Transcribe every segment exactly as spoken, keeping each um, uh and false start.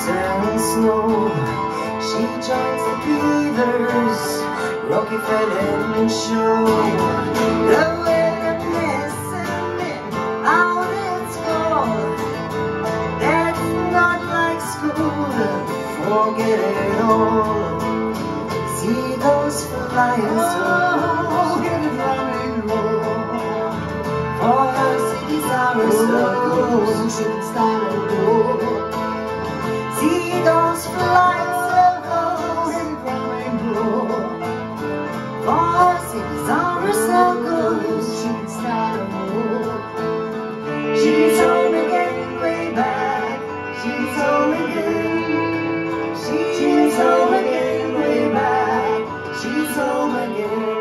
sand and snow. She joins the beavers, Rockefeller and show. The wilderness and then out it's cold. That's not like school, forget it all. Seagulls flying so, get it running low. For her cities are as low, shouldn't start a war. Seagulls flying so low, get it running low. For her cities are as low, shouldn't start a war. She's home again, way back. She's home again. She's home again, way back. She's home again.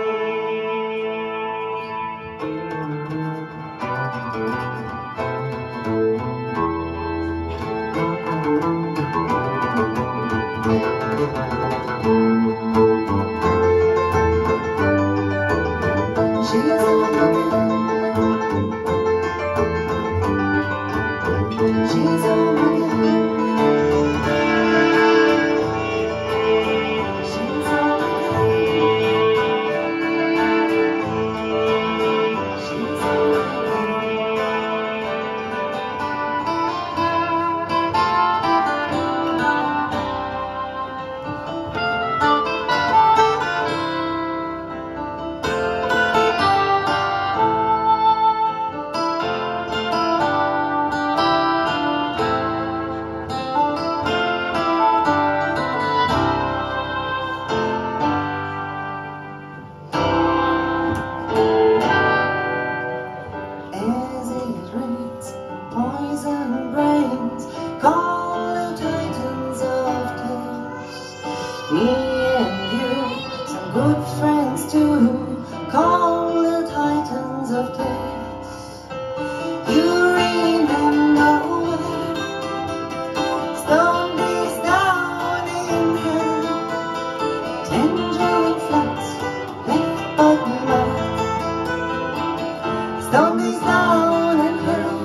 Poison brains, call the titans of tales. Me and you, some good friends too, call the titans of tales. You remember when stone days down in hell, tangerine flats left but mud. Stone days down in hell.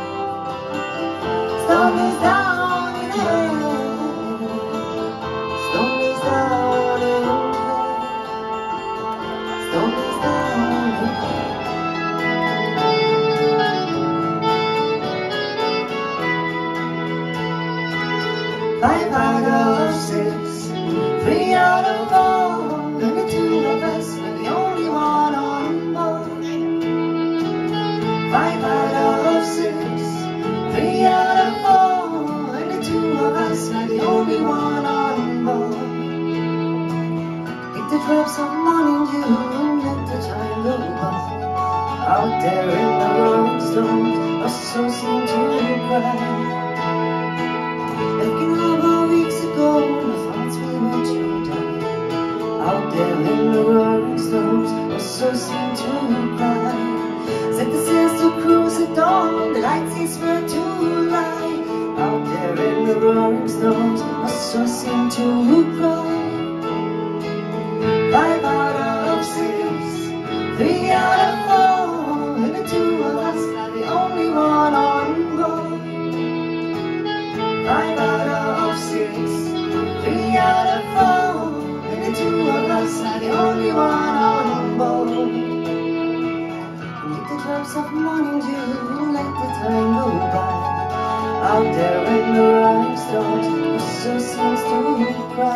Stone is down in hell. Stone is down in hell. Stone is down in hell. Five out of six, three out of four, and the two of us were the only one on board. Five out of six, three out of four, and the two of us are the only one on board. Pick the drops of morning dew and let the time go by. Out there in the roaring storms, our souls seem to cry. Looking over weeks ago, the thoughts we were to die. Out there in the roaring storms, our souls seem to cry. Set the sails to cruise at dawn, the light seas were to lie. Out there in the roaring storms, our souls seem to cry. Five out of six, three out of four, and the two of us are the only one on board. Five out of six, three out of four, and the two of us are the only one on board. Pick the drops of morning dew and let the time go by. Out there in the roaring storms, our soul seems to cry.